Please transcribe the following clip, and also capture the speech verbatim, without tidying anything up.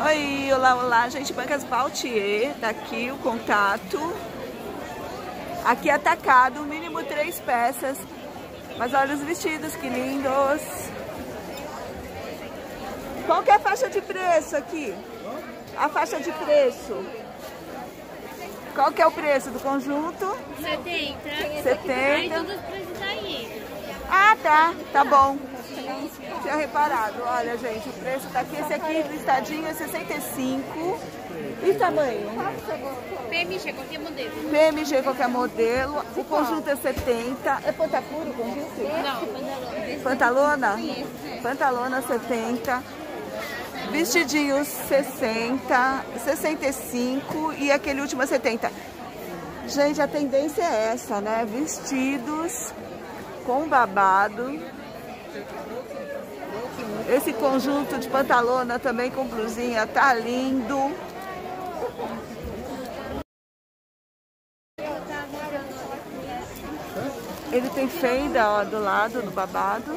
Oi, olá, olá, gente, Bancas Baltier, tá aqui o contato. Aqui é atacado, mínimo três peças. Mas olha os vestidos, que lindos. Qual que é a faixa de preço aqui? A faixa de preço. Qual que é o preço do conjunto? setenta. setenta. Aí todos os preços aí. Ah, tá, tá bom. Tinha reparado. Olha, gente, o preço tá aqui. Esse aqui, listadinho, é sessenta e cinco. E tamanho? P M G, qualquer modelo. P M G, qualquer modelo. O conjunto é setenta. É pantapura o conjunto? Não, Pantalona? Pantalona setenta. Vestidinhos sessenta. sessenta e cinco. E aquele último é setenta. Gente, a tendência é essa, né? Vestidos com babado. Esse conjunto de pantalona também com blusinha tá lindo. Ele tem fenda, ó, do lado do babado.